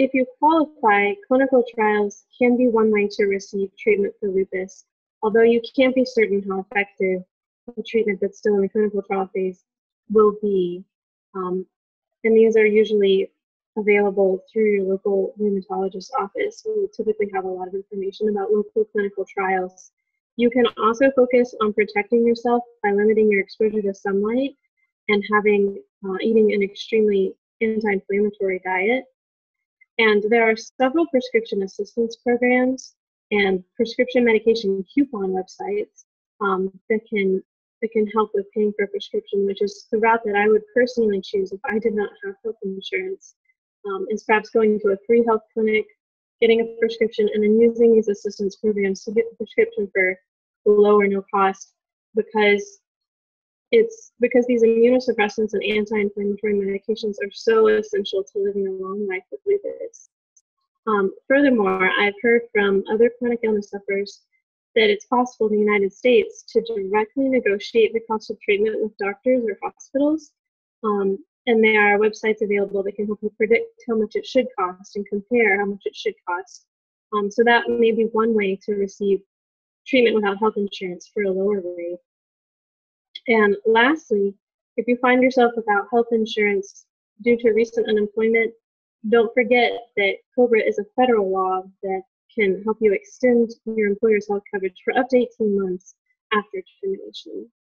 if you qualify, clinical trials can be one way to receive treatment for lupus, although you can't be certain how effective the treatment that's still in the clinical trial phase will be. And these are usually available through your local rheumatologist office, who will typically have a lot of information about local clinical trials. You can also focus on protecting yourself by limiting your exposure to sunlight and eating an extremely anti-inflammatory diet. And there are several prescription assistance programs and prescription medication coupon websites that can help with paying for a prescription, which is the route that I would personally choose if I did not have health insurance, is perhaps going to a free health clinic, getting a prescription, and then using these assistance programs to get the prescription for low or no cost, because these immunosuppressants and anti-inflammatory medications are so essential to living a long life with lupus. Furthermore, I've heard from other chronic illness sufferers that it's possible in the United States to directly negotiate the cost of treatment with doctors or hospitals. And there are websites available that can help you predict how much it should cost and compare how much it should cost. So that may be one way to receive treatment without health insurance for a lower rate. And lastly, if you find yourself without health insurance due to recent unemployment, don't forget that COBRA is a federal law that can help you extend your employer's health coverage for up to 18 months after termination.